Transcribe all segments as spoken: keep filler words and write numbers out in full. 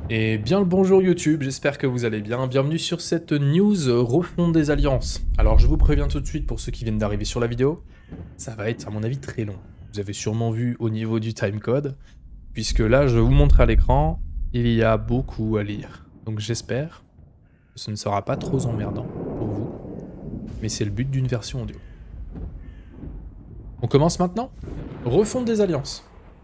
Et bien le bonjour YouTube, j'espère que vous allez bien. Bienvenue sur cette news refonte des alliances. Alors je vous préviens tout de suite pour ceux qui viennent d'arriver sur la vidéo, ça va être à mon avis très long. Vous avez sûrement vu au niveau du timecode, puisque là je vous montre à l'écran, il y a beaucoup à lire. Donc j'espère que ce ne sera pas trop emmerdant pour vous, mais c'est le but d'une version audio. On commence maintenant. Refonte des alliances.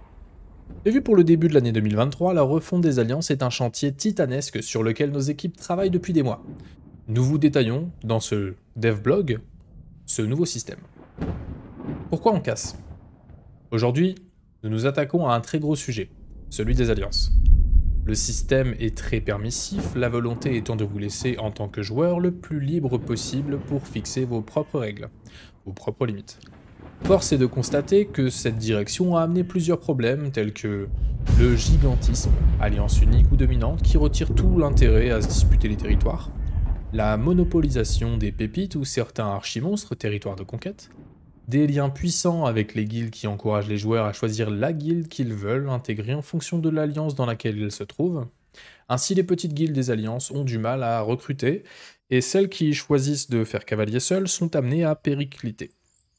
Prévu pour le début de l'année deux mille vingt-trois, la refonte des alliances est un chantier titanesque sur lequel nos équipes travaillent depuis des mois. Nous vous détaillons, dans ce devblog, ce nouveau système. Pourquoi on casse? Aujourd'hui, nous nous attaquons à un très gros sujet, celui des alliances. Le système est très permissif, la volonté étant de vous laisser en tant que joueur le plus libre possible pour fixer vos propres règles, vos propres limites. Force est de constater que cette direction a amené plusieurs problèmes tels que le gigantisme, alliance unique ou dominante qui retire tout l'intérêt à se disputer les territoires, la monopolisation des pépites ou certains archimonstres, territoires de conquête, des liens puissants avec les guildes qui encouragent les joueurs à choisir la guilde qu'ils veulent intégrer en fonction de l'alliance dans laquelle ils se trouvent. Ainsi, les petites guildes des alliances ont du mal à recruter et celles qui choisissent de faire cavalier seul sont amenées à péricliter.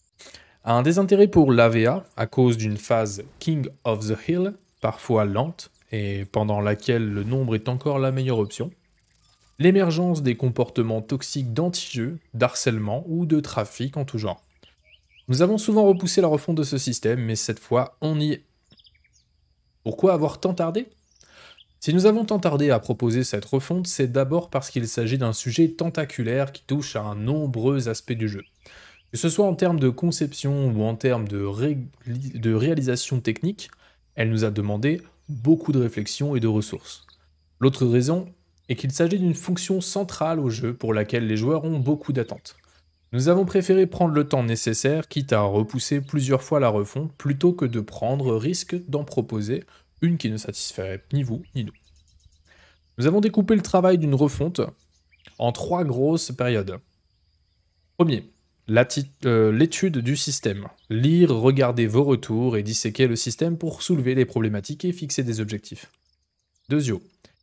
Un désintérêt pour l'A V A à cause d'une phase King of the Hill, parfois lente, et pendant laquelle le nombre est encore la meilleure option. L'émergence des comportements toxiques d'anti-jeu, d'harcèlement ou de trafic en tout genre. Nous avons souvent repoussé la refonte de ce système, mais cette fois, on y est. Pourquoi avoir tant tardé? Si nous avons tant tardé à proposer cette refonte, c'est d'abord parce qu'il s'agit d'un sujet tentaculaire qui touche à un nombreux aspects du jeu. Que ce soit en termes de conception ou en termes de, ré... de réalisation technique, elle nous a demandé beaucoup de réflexion et de ressources. L'autre raison est qu'il s'agit d'une fonction centrale au jeu pour laquelle les joueurs ont beaucoup d'attentes. Nous avons préféré prendre le temps nécessaire, quitte à repousser plusieurs fois la refonte, plutôt que de prendre risque d'en proposer une qui ne satisferait ni vous ni nous. Nous avons découpé le travail d'une refonte en trois grosses périodes. Premier. Euh, l'étude du système. Lire, regarder vos retours et disséquer le système pour soulever les problématiques et fixer des objectifs. Deuxièmement,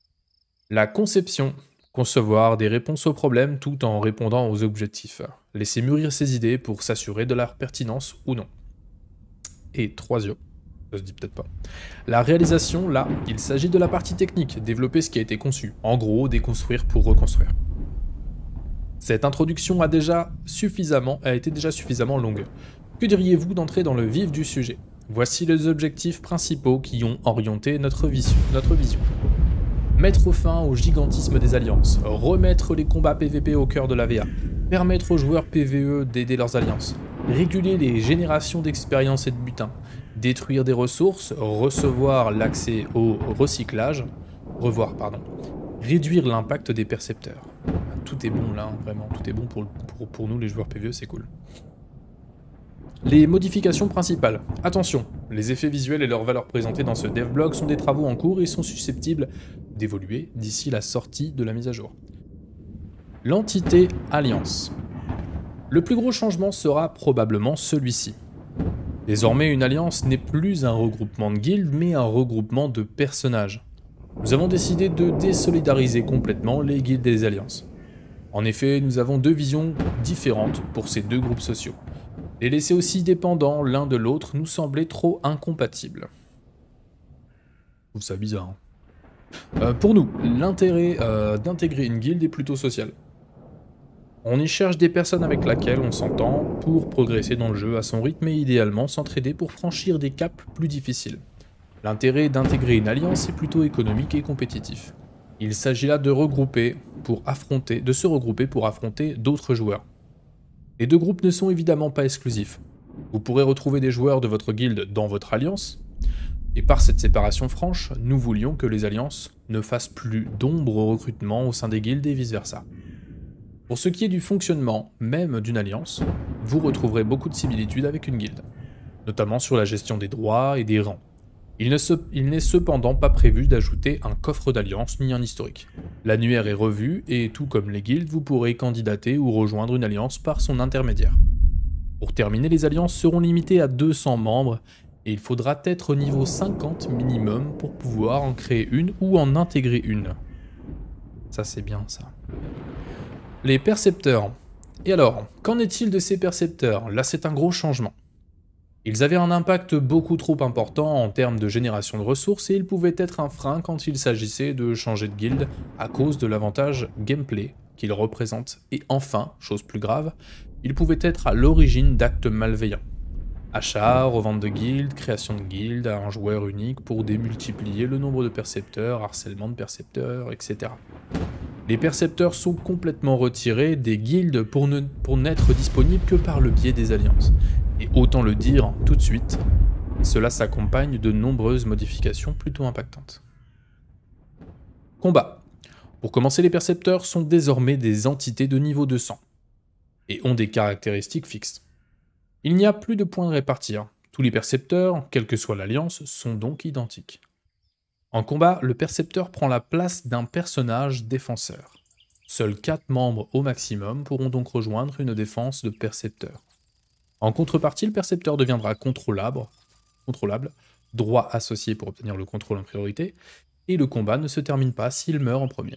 la conception. Concevoir des réponses aux problèmes tout en répondant aux objectifs. Laisser mûrir ses idées pour s'assurer de leur pertinence ou non. Et troisièmement, ça se dit peut-être pas, la réalisation, là, il s'agit de la partie technique, développer ce qui a été conçu. En gros, déconstruire pour reconstruire. Cette introduction a, déjà suffisamment, a été déjà suffisamment longue. Que diriez-vous d'entrer dans le vif du sujet? Voici les objectifs principaux qui ont orienté notre vision. Notre vision. Mettre fin au gigantisme des alliances, remettre les combats P V P au cœur de l'A V A, permettre aux joueurs P V E d'aider leurs alliances, réguler les générations d'expérience et de butin, détruire des ressources, recevoir l'accès au recyclage, revoir, pardon, réduire l'impact des percepteurs. Tout est bon là, hein, vraiment, tout est bon pour, pour, pour nous les joueurs P V E, c'est cool. Les modifications principales. Attention, les effets visuels et leurs valeurs présentées dans ce devblog sont des travaux en cours et sont susceptibles d'évoluer d'ici la sortie de la mise à jour. L'entité Alliance. Le plus gros changement sera probablement celui-ci. Désormais, une alliance n'est plus un regroupement de guildes, mais un regroupement de personnages. Nous avons décidé de désolidariser complètement les guildes et les alliances. En effet, nous avons deux visions différentes pour ces deux groupes sociaux. Les laisser aussi dépendants l'un de l'autre nous semblait trop incompatible. Je trouve ça bizarre. Hein. Euh, pour nous, l'intérêt euh, d'intégrer une guilde est plutôt social. On y cherche des personnes avec lesquelles on s'entend pour progresser dans le jeu à son rythme et idéalement s'entraider pour franchir des caps plus difficiles. L'intérêt d'intégrer une alliance est plutôt économique et compétitif. Il s'agit là de regrouper pour affronter, de se regrouper pour affronter d'autres joueurs. Les deux groupes ne sont évidemment pas exclusifs. Vous pourrez retrouver des joueurs de votre guilde dans votre alliance, et par cette séparation franche, nous voulions que les alliances ne fassent plus d'ombre au recrutement au sein des guildes et vice-versa. Pour ce qui est du fonctionnement même d'une alliance, vous retrouverez beaucoup de similitudes avec une guilde, notamment sur la gestion des droits et des rangs. Il ne se, il n'est cependant pas prévu d'ajouter un coffre d'alliance ni un historique. L'annuaire est revu et tout comme les guildes, vous pourrez candidater ou rejoindre une alliance par son intermédiaire. Pour terminer, les alliances seront limitées à deux cents membres et il faudra être au niveau cinquante minimum pour pouvoir en créer une ou en intégrer une. Ça c'est bien ça. Les percepteurs. Et alors, qu'en est-il de ces percepteurs? Là c'est un gros changement. Ils avaient un impact beaucoup trop important en termes de génération de ressources et ils pouvaient être un frein quand il s'agissait de changer de guilde à cause de l'avantage gameplay qu'ils représentent. Et enfin, chose plus grave, ils pouvaient être à l'origine d'actes malveillants. Achat, revente de guildes, création de guildes à un joueur unique pour démultiplier le nombre de percepteurs, harcèlement de percepteurs, et cetera. Les percepteurs sont complètement retirés des guildes pour ne, pour n'être disponibles que par le biais des alliances. Et autant le dire tout de suite, cela s'accompagne de nombreuses modifications plutôt impactantes. Combat. Pour commencer, les percepteurs sont désormais des entités de niveau deux cents et ont des caractéristiques fixes. Il n'y a plus de points de répartir. Tous les percepteurs, quelle que soit l'alliance, sont donc identiques. En combat, le percepteur prend la place d'un personnage défenseur. Seuls quatre membres au maximum pourront donc rejoindre une défense de percepteur. En contrepartie, le percepteur deviendra contrôlable, contrôlable, droit associé pour obtenir le contrôle en priorité, et le combat ne se termine pas s'il meurt en premier.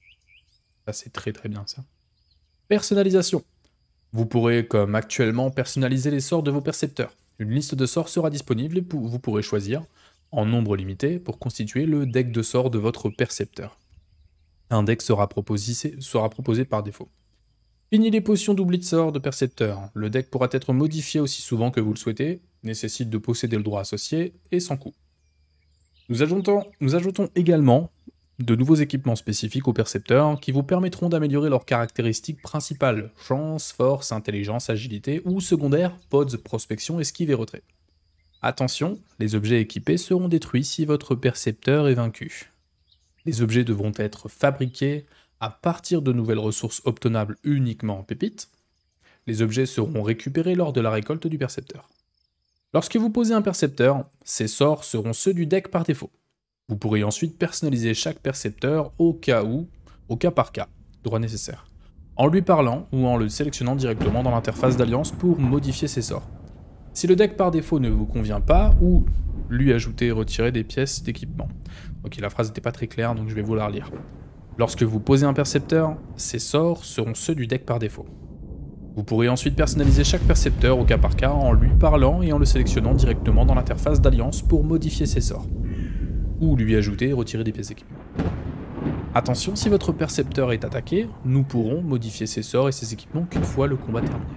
Ça c'est très très bien ça. Personnalisation. Vous pourrez, comme actuellement, personnaliser les sorts de vos percepteurs. Une liste de sorts sera disponible et vous pourrez choisir, en nombre limité, pour constituer le deck de sorts de votre percepteur. Un deck sera proposé, sera proposé par défaut. Fini les potions d'oubli de sort de percepteur. Le deck pourra être modifié aussi souvent que vous le souhaitez, nécessite de posséder le droit associé et sans coût. Nous ajoutons, nous ajoutons également de nouveaux équipements spécifiques aux percepteurs qui vous permettront d'améliorer leurs caractéristiques principales, chance, force, intelligence, agilité ou secondaire, pods, prospection, esquive et retrait. Attention, les objets équipés seront détruits si votre percepteur est vaincu. Les objets devront être fabriqués à partir de nouvelles ressources obtenables uniquement en pépites. Les objets seront récupérés lors de la récolte du percepteur. Lorsque vous posez un percepteur, ces sorts seront ceux du deck par défaut. Vous pourrez ensuite personnaliser chaque percepteur au cas où, au cas par cas, droit nécessaire, en lui parlant ou en le sélectionnant directement dans l'interface d'alliance pour modifier ses sorts. Si le deck par défaut ne vous convient pas, ou lui ajouter et retirer des pièces d'équipement. Ok, la phrase n'était pas très claire, donc je vais vous la relire. Lorsque vous posez un percepteur, ces sorts seront ceux du deck par défaut. Vous pourrez ensuite personnaliser chaque percepteur au cas par cas en lui parlant et en le sélectionnant directement dans l'interface d'alliance pour modifier ses sorts. Ou lui ajouter et retirer des pièces d'équipement. Attention, si votre percepteur est attaqué, nous pourrons modifier ses sorts et ses équipements qu'une fois le combat terminé.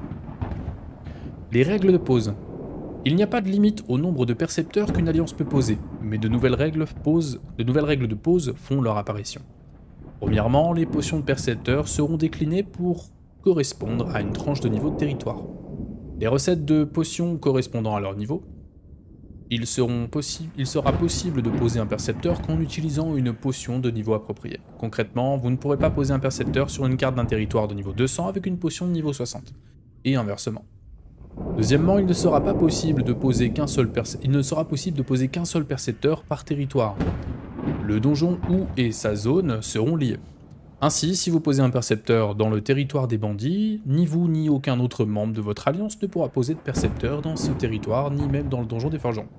Les règles de pose. Il n'y a pas de limite au nombre de percepteurs qu'une alliance peut poser, mais de nouvelles règles, pose, de nouvelles règles de pose font leur apparition. Premièrement, les potions de percepteurs seront déclinées pour correspondre à une tranche de niveau de territoire. Les recettes de potions correspondant à leur niveau, il, seront il sera possible de poser un percepteur qu'en utilisant une potion de niveau approprié. Concrètement, vous ne pourrez pas poser un percepteur sur une carte d'un territoire de niveau deux cents avec une potion de niveau soixante, et inversement. Deuxièmement, il ne sera pas possible de poser qu'un seul, il ne sera possible de poser qu'un seul percepteur par territoire. Le donjon ou et sa zone seront liés. Ainsi, si vous posez un percepteur dans le territoire des bandits, ni vous ni aucun autre membre de votre alliance ne pourra poser de percepteur dans ce territoire, ni même dans le donjon des forgerons.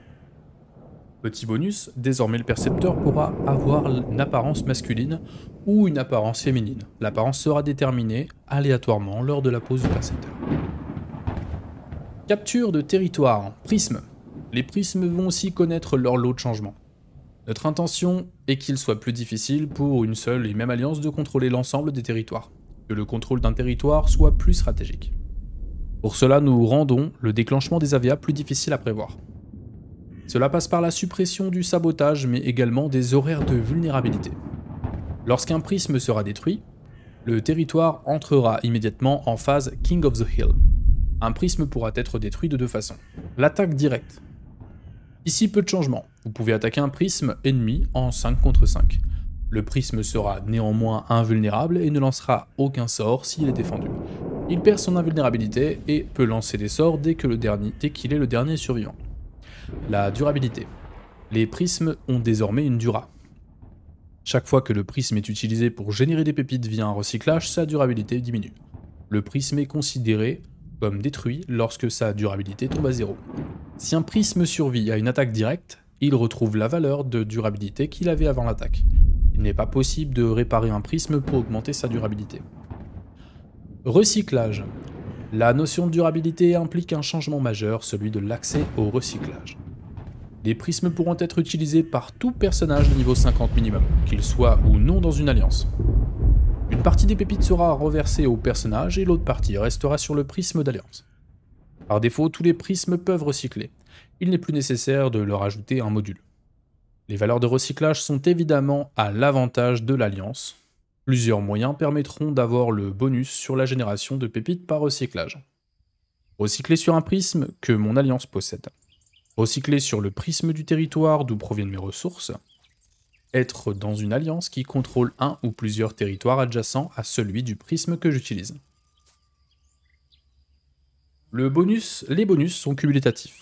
Petit bonus, désormais le percepteur pourra avoir une apparence masculine ou une apparence féminine. L'apparence sera déterminée aléatoirement lors de la pose du percepteur. Capture de territoire, prisme. Les prismes vont aussi connaître leur lot de changements. Notre intention est qu'il soit plus difficile pour une seule et même alliance de contrôler l'ensemble des territoires, que le contrôle d'un territoire soit plus stratégique. Pour cela, nous rendons le déclenchement des A V A plus difficile à prévoir. Cela passe par la suppression du sabotage, mais également des horaires de vulnérabilité. Lorsqu'un prisme sera détruit, le territoire entrera immédiatement en phase King of the Hill. Un prisme pourra être détruit de deux façons. L'attaque directe. Ici, peu de changements. Vous pouvez attaquer un prisme ennemi en cinq contre cinq. Le prisme sera néanmoins invulnérable et ne lancera aucun sort s'il est défendu. Il perd son invulnérabilité et peut lancer des sorts dès que le dernier, dès qu'il est le dernier survivant. La durabilité. Les prismes ont désormais une dura. Chaque fois que le prisme est utilisé pour générer des pépites via un recyclage, sa durabilité diminue. Le prisme est considéré comme détruit lorsque sa durabilité tombe à zéro. Si un prisme survit à une attaque directe, il retrouve la valeur de durabilité qu'il avait avant l'attaque. Il n'est pas possible de réparer un prisme pour augmenter sa durabilité. Recyclage. La notion de durabilité implique un changement majeur, celui de l'accès au recyclage. Les prismes pourront être utilisés par tout personnage de niveau cinquante minimum, qu'il soit ou non dans une alliance. Une partie des pépites sera reversée au personnage et l'autre partie restera sur le prisme d'alliance. Par défaut, tous les prismes peuvent recycler. Il n'est plus nécessaire de leur ajouter un module. Les valeurs de recyclage sont évidemment à l'avantage de l'alliance. Plusieurs moyens permettront d'avoir le bonus sur la génération de pépites par recyclage. Recycler sur un prisme que mon alliance possède. Recycler sur le prisme du territoire d'où proviennent mes ressources. Être dans une alliance qui contrôle un ou plusieurs territoires adjacents à celui du prisme que j'utilise. Le bonus, les bonus sont cumulatifs.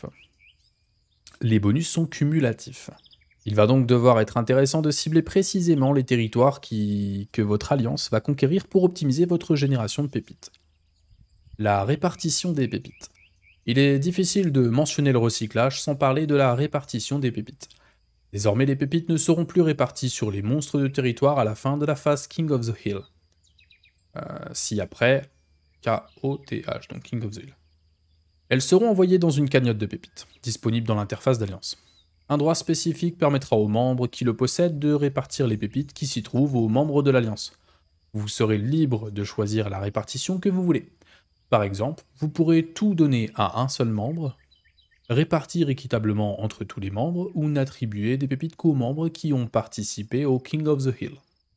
Les bonus sont cumulatifs. Il va donc devoir être intéressant de cibler précisément les territoires qui, que votre alliance va conquérir pour optimiser votre génération de pépites. La répartition des pépites. Il est difficile de mentionner le recyclage sans parler de la répartition des pépites. Désormais, les pépites ne seront plus réparties sur les monstres de territoire à la fin de la phase King of the Hill. Euh, si après, K O T H, donc King of the Hill. Elles seront envoyées dans une cagnotte de pépites, disponible dans l'interface d'Alliance. Un droit spécifique permettra aux membres qui le possèdent de répartir les pépites qui s'y trouvent aux membres de l'Alliance. Vous serez libre de choisir la répartition que vous voulez. Par exemple, vous pourrez tout donner à un seul membre, répartir équitablement entre tous les membres ou n'attribuer des pépites qu'aux membres qui ont participé au King of the Hill.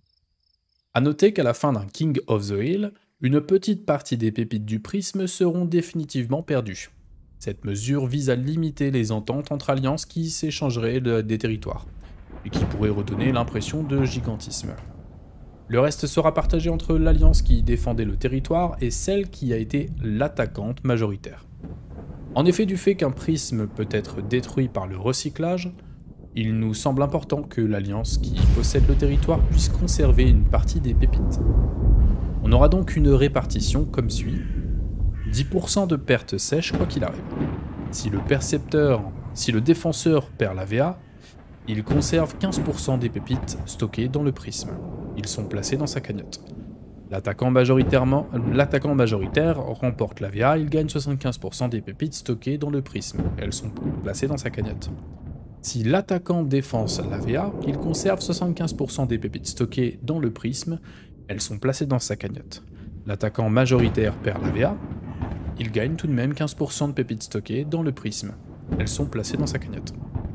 A noter qu'à la fin d'un King of the Hill, une petite partie des pépites du prisme seront définitivement perdues. Cette mesure vise à limiter les ententes entre alliances qui s'échangeraient des territoires, et qui pourraient redonner l'impression de gigantisme. Le reste sera partagé entre l'alliance qui défendait le territoire et celle qui a été l'attaquante majoritaire. En effet, du fait qu'un prisme peut être détruit par le recyclage, il nous semble important que l'alliance qui possède le territoire puisse conserver une partie des pépites. On aura donc une répartition comme suit. dix pour cent de pertes sèches quoi qu'il arrive. Si le percepteur, si le défenseur perd la V A, il conserve quinze pour cent des pépites stockées dans le prisme. Ils sont placés dans sa cagnotte. L'attaquant majoritairement, l'attaquant majoritaire remporte la V A, il gagne soixante-quinze pour cent des pépites stockées dans le prisme. Elles sont placées dans sa cagnotte. Si l'attaquant défense la V A, il conserve soixante-quinze pour cent des pépites stockées dans le prisme. Elles sont placées dans sa cagnotte. L'attaquant majoritaire perd la V A, il gagne tout de même quinze pour cent de pépites stockées dans le prisme. Elles sont placées dans sa cagnotte.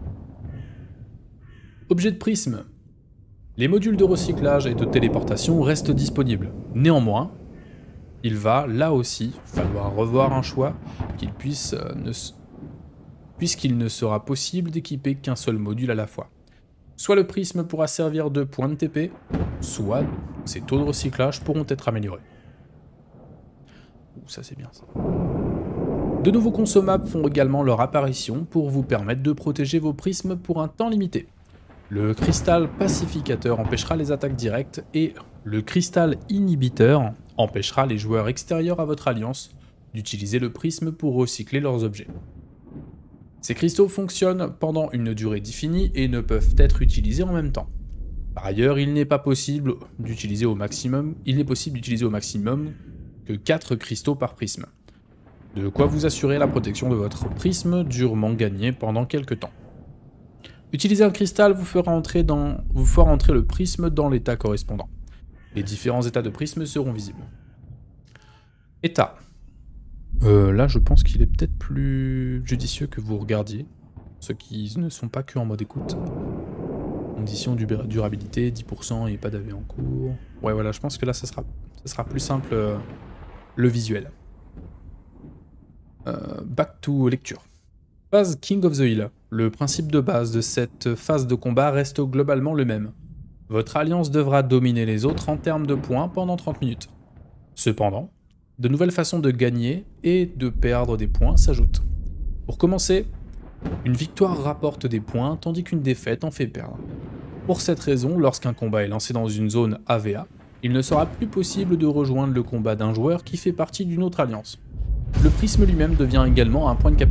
Objet de prisme. Les modules de recyclage et de téléportation restent disponibles. Néanmoins, il va, là aussi, falloir revoir un choix qu'il puisse, euh, ne... puisqu'il ne sera possible d'équiper qu'un seul module à la fois. Soit le prisme pourra servir de point de T P, soit ses taux de recyclage pourront être améliorés. Ouh, ça c'est bien ça. De nouveaux consommables font également leur apparition pour vous permettre de protéger vos prismes pour un temps limité. Le cristal pacificateur empêchera les attaques directes et le cristal inhibiteur empêchera les joueurs extérieurs à votre alliance d'utiliser le prisme pour recycler leurs objets. Ces cristaux fonctionnent pendant une durée définie et ne peuvent être utilisés en même temps. Par ailleurs, il n'est pas possible d'utiliser au maximum, il n'est possible d'utiliser au maximum que quatre cristaux par prisme. De quoi vous assurer la protection de votre prisme durement gagné pendant quelques temps. Utiliser un cristal vous fera entrer, dans, vous fera entrer le prisme dans l'état correspondant. Les différents états de prisme seront visibles. État. Euh, là, je pense qu'il est peut-être plus judicieux que vous regardiez, ceux qui ne sont pas que en mode écoute. Condition de durabilité, dix pour cent et pas d'A V en cours. Ouais, voilà, je pense que là, ça sera, ça sera plus simple euh, le visuel. Euh, back to lecture. Phase King of the Hill. Le principe de base de cette phase de combat reste globalement le même. Votre alliance devra dominer les autres en termes de points pendant trente minutes. Cependant, de nouvelles façons de gagner et de perdre des points s'ajoutent. Pour commencer, une victoire rapporte des points tandis qu'une défaite en fait perdre. Pour cette raison, lorsqu'un combat est lancé dans une zone A V A, il ne sera plus possible de rejoindre le combat d'un joueur qui fait partie d'une autre alliance. Le prisme lui-même devient également un point de capture.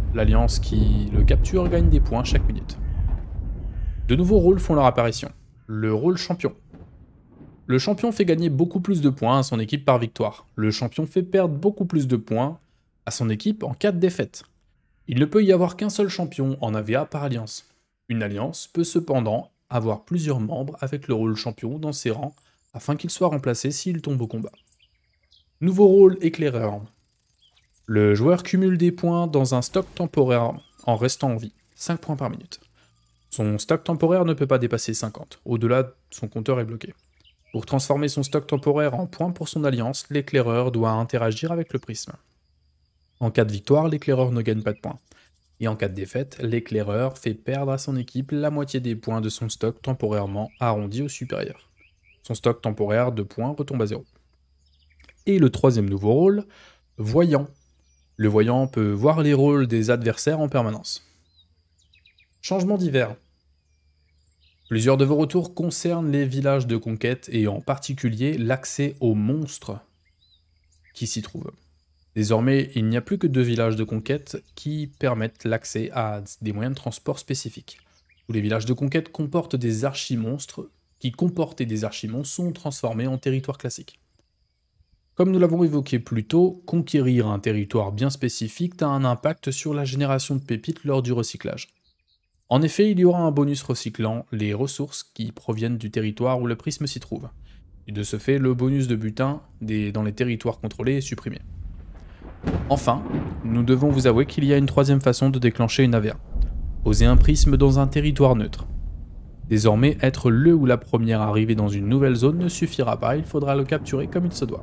L'alliance qui le capture gagne des points chaque minute. De nouveaux rôles font leur apparition. Le rôle champion. Le champion fait gagner beaucoup plus de points à son équipe par victoire. Le champion fait perdre beaucoup plus de points à son équipe en cas de défaite. Il ne peut y avoir qu'un seul champion en A V A par alliance. Une alliance peut cependant avoir plusieurs membres avec le rôle champion dans ses rangs afin qu'il soit remplacé s'il tombe au combat. Nouveau rôle éclaireur. Le joueur cumule des points dans un stock temporaire en restant en vie, cinq points par minute. Son stock temporaire ne peut pas dépasser cinquante, au-delà son compteur est bloqué. Pour transformer son stock temporaire en points pour son alliance, l'éclaireur doit interagir avec le prisme. En cas de victoire, l'éclaireur ne gagne pas de points. Et en cas de défaite, l'éclaireur fait perdre à son équipe la moitié des points de son stock temporairement arrondi au supérieur. Son stock temporaire de points retombe à zéro. Et le troisième nouveau rôle, voyant. Le voyant peut voir les rôles des adversaires en permanence. Changement divers. Plusieurs de vos retours concernent les villages de conquête et en particulier l'accès aux monstres qui s'y trouvent. Désormais, il n'y a plus que deux villages de conquête qui permettent l'accès à des moyens de transport spécifiques. Tous les villages de conquête comportent des archimonstres qui comportaient des archimonstres sont transformés en territoire classique. Comme nous l'avons évoqué plus tôt, conquérir un territoire bien spécifique a un impact sur la génération de pépites lors du recyclage. En effet, il y aura un bonus recyclant les ressources qui proviennent du territoire où le prisme s'y trouve. Et de ce fait, le bonus de butin des, dans les territoires contrôlés est supprimé. Enfin, nous devons vous avouer qu'il y a une troisième façon de déclencher une A V A. Poser un prisme dans un territoire neutre. Désormais, être le ou la première arrivée dans une nouvelle zone ne suffira pas, il faudra le capturer comme il se doit.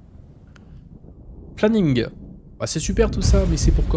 Planning. Bah, c'est super tout ça, mais c'est pour quand ?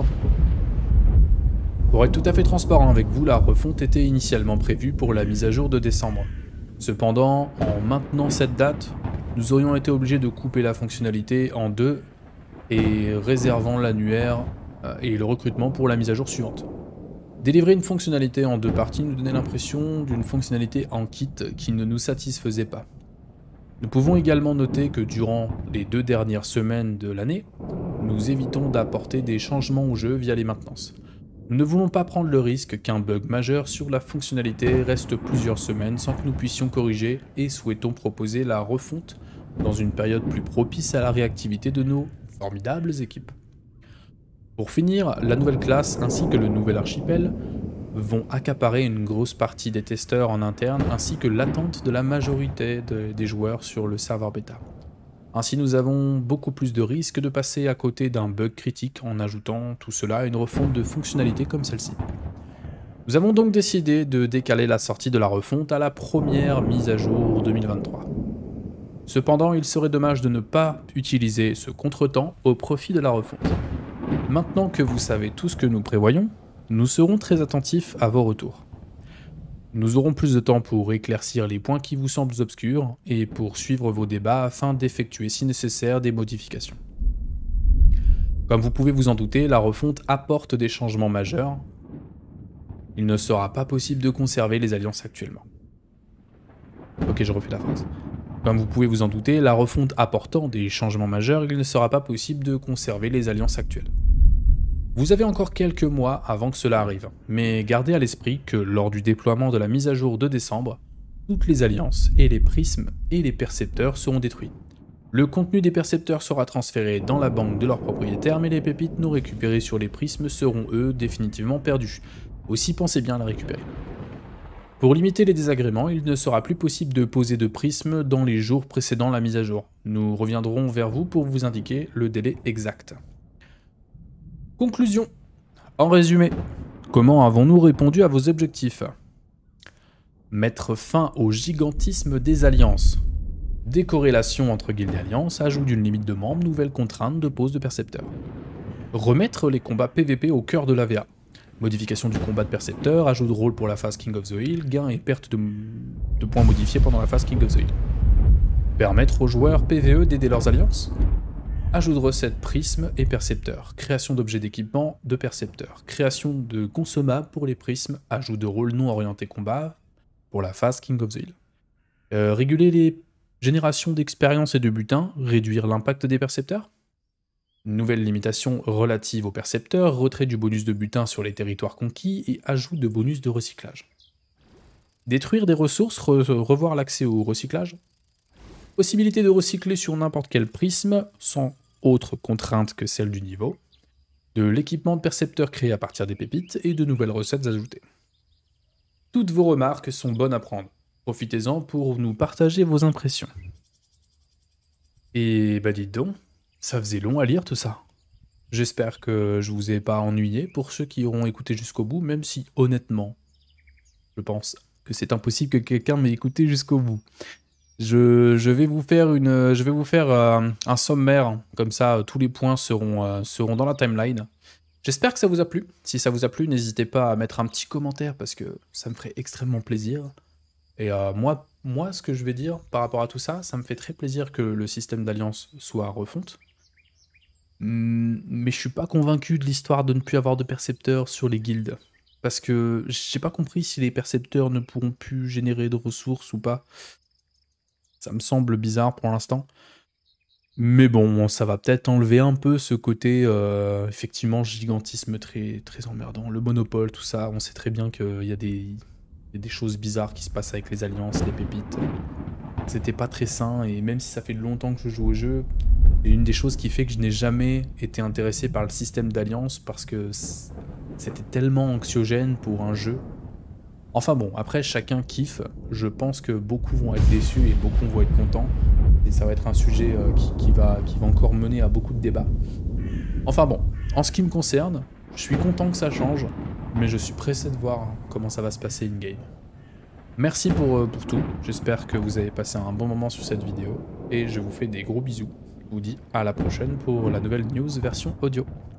Pour être tout à fait transparent avec vous, la refonte était initialement prévue pour la mise à jour de décembre. Cependant, en maintenant cette date, nous aurions été obligés de couper la fonctionnalité en deux et réservant l'annuaire et le recrutement pour la mise à jour suivante. Délivrer une fonctionnalité en deux parties nous donnait l'impression d'une fonctionnalité en kit qui ne nous satisfaisait pas. Nous pouvons également noter que durant les deux dernières semaines de l'année, nous évitons d'apporter des changements au jeu via les maintenances. Nous ne voulons pas prendre le risque qu'un bug majeur sur la fonctionnalité reste plusieurs semaines sans que nous puissions corriger et souhaitons proposer la refonte dans une période plus propice à la réactivité de nos formidables équipes. Pour finir, la nouvelle classe ainsi que le nouvel archipel vont accaparer une grosse partie des testeurs en interne ainsi que l'attente de la majorité de, des joueurs sur le serveur bêta. Ainsi nous avons beaucoup plus de risques de passer à côté d'un bug critique en ajoutant tout cela à une refonte de fonctionnalités comme celle-ci. Nous avons donc décidé de décaler la sortie de la refonte à la première mise à jour deux mille vingt-trois. Cependant, il serait dommage de ne pas utiliser ce contretemps au profit de la refonte. Maintenant que vous savez tout ce que nous prévoyons, nous serons très attentifs à vos retours. Nous aurons plus de temps pour éclaircir les points qui vous semblent obscurs et pour suivre vos débats afin d'effectuer si nécessaire des modifications. Comme vous pouvez vous en douter, la refonte apporte des changements majeurs. Il ne sera pas possible de conserver les alliances actuellement. Ok, je refais la phrase. Comme vous pouvez vous en douter, la refonte apportant des changements majeurs, il ne sera pas possible de conserver les alliances actuelles. Vous avez encore quelques mois avant que cela arrive, mais gardez à l'esprit que lors du déploiement de la mise à jour de décembre, toutes les alliances et les prismes et les percepteurs seront détruits. Le contenu des percepteurs sera transféré dans la banque de leurs propriétaires, mais les pépites non récupérées sur les prismes seront eux définitivement perdues. Aussi pensez bien à la récupérer. Pour limiter les désagréments, il ne sera plus possible de poser de prismes dans les jours précédant la mise à jour. Nous reviendrons vers vous pour vous indiquer le délai exact. Conclusion. En résumé, comment avons-nous répondu à vos objectifs? Mettre fin au gigantisme des alliances. Décorrélation entre guildes et alliances, ajout d'une limite de membres, nouvelles contraintes de pose de percepteurs. Remettre les combats P V P au cœur de l'A V A. Modification du combat de percepteur, ajout de rôle pour la phase King of the Hill, gain et perte de, de points modifiés pendant la phase King of the Hill. Permettre aux joueurs P V E d'aider leurs alliances. Ajout de recettes prismes et percepteurs, création d'objets d'équipement de percepteurs, création de consommables pour les prismes, ajout de rôle non orienté combat pour la phase King of the Hill. Euh, réguler les générations d'expérience et de butin, réduire l'impact des percepteurs. Une nouvelle limitation relative aux percepteurs, retrait du bonus de butin sur les territoires conquis et ajout de bonus de recyclage. Détruire des ressources, re revoir l'accès au recyclage. Possibilité de recycler sur n'importe quel prisme, sans autre contrainte que celle du niveau. De l'équipement de percepteurs créé à partir des pépites et de nouvelles recettes ajoutées. Toutes vos remarques sont bonnes à prendre. Profitez-en pour nous partager vos impressions. Et bah dites donc, ça faisait long à lire tout ça. J'espère que je vous ai pas ennuyé pour ceux qui auront écouté jusqu'au bout, même si honnêtement, je pense que c'est impossible que quelqu'un m'ait écouté jusqu'au bout. Je, je vais vous faire, une, je vais vous faire euh, un sommaire, comme ça tous les points seront, euh, seront dans la timeline. J'espère que ça vous a plu. Si ça vous a plu, n'hésitez pas à mettre un petit commentaire parce que ça me ferait extrêmement plaisir. Et euh, moi, moi, ce que je vais dire par rapport à tout ça, ça me fait très plaisir que le système d'alliance soit refonte. Mais je suis pas convaincu de l'histoire de ne plus avoir de percepteurs sur les guildes. Parce que j'ai pas compris si les percepteurs ne pourront plus générer de ressources ou pas. Ça me semble bizarre pour l'instant. Mais bon, ça va peut-être enlever un peu ce côté, euh, effectivement, gigantisme très, très emmerdant. Le monopole, tout ça, on sait très bien qu'il y a des, il y a des choses bizarres qui se passent avec les alliances, les pépites. C'était pas très sain, et même si ça fait longtemps que je joue au jeu, c'est une des choses qui fait que je n'ai jamais été intéressé par le système d'alliance, parce que c'était tellement anxiogène pour un jeu. Enfin bon, après chacun kiffe, je pense que beaucoup vont être déçus et beaucoup vont être contents, et ça va être un sujet euh, qui, qui, va, qui va encore mener à beaucoup de débats. Enfin bon, en ce qui me concerne, je suis content que ça change, mais je suis pressé de voir comment ça va se passer in-game. Merci pour, euh, pour tout, j'espère que vous avez passé un bon moment sur cette vidéo, et je vous fais des gros bisous. Je vous dis à la prochaine pour la nouvelle news version audio.